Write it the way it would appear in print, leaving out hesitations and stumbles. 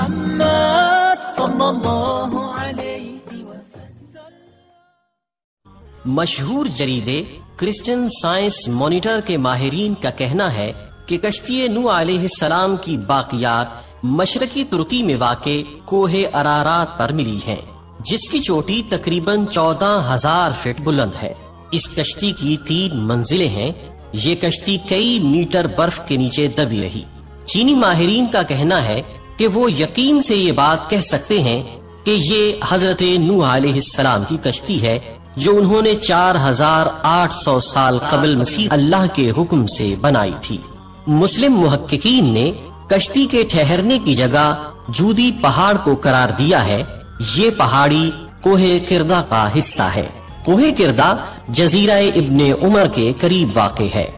محمد صلی اللہ علیہ وسلم۔ مشہور جریدے کرسچن سائنس مانیٹر کے ماہرین کا کہنا ہے کہ کشتی نوح علیہ السلام کی باقیات مشرقی ترکی میں واقع کوہ ارارات پر ملی ہیں، جس کی چوٹی تقریباً 14,000 فٹ بلند ہے۔ اس کشتی کی 3 منزلیں ہیں۔ یہ کشتی کئی میٹر برف کے نیچے دبی رہی۔ چینی ماہرین کا کہنا ہے کہ وہ یقین سے یہ بات کہہ سکتے ہیں کہ یہ حضرت نوح علیہ السلام کی کشتی ہے جو انہوں نے 4,800 سال قبل مسیح اللہ کے حکم سے بنائی تھی۔ مسلم محققین نے کشتی کے ٹھہرنے کی جگہ جودی پہاڑ کو قرار دیا ہے۔ یہ پہاڑی کوہ کردہ کا حصہ ہے۔ کوہ کردہ جزیرہ ابن عمر کے قریب واقع ہے۔